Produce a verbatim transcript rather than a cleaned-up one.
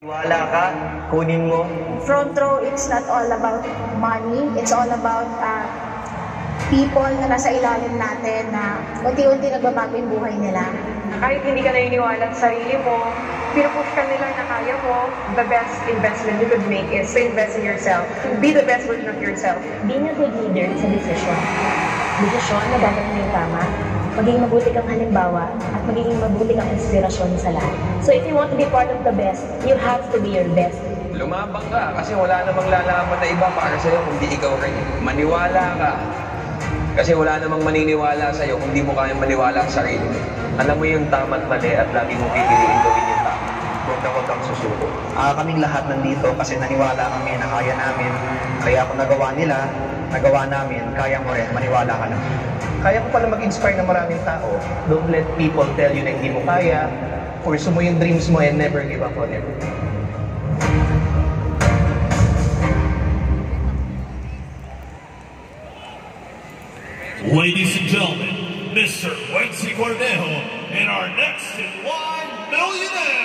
Wala ka, kunin mo. Front row, it's not all about money. It's all about uh, people na nasa ilalim natin na unti-unti nagbabago yung buhay nila. Kahit hindi ka naniniwala sa sarili mo, pinupush ka nila na kaya mo, the best investment you could make is to invest in yourself. Be the best version of yourself. Being a good leader is a decision. Desisyon na dapat na yung tama, magiging mabuti kang halimbawa, at magiging mabuti kang inspirasyon sa lahat. So if you want to be part of the best, you have to be your best. Lumabang ka kasi wala namang lalaman na iba para sa'yo kung di ikaw rin. Maniwala ka. Kasi wala namang maniniwala sa'yo kung di mo kayang maniwala sa sarili. Alam mo yung tama at mali at lagi mong pipiliin gawin yung tama. Huwag na huwag kang susuko. Uh, kaming lahat nandito kasi naniwala kami na kaya namin. Kaya kung nagawa nila, nagawa namin, kaya mo rin, maniwala ka na. Kaya ko pala mag-inspire ng maraming tao. Don't let people tell you na hindi mo kaya. Pursue mo yung dreams mo and never give up on it. Ladies and gentlemen, Mister Wency Cornejo and our next in line millionaire.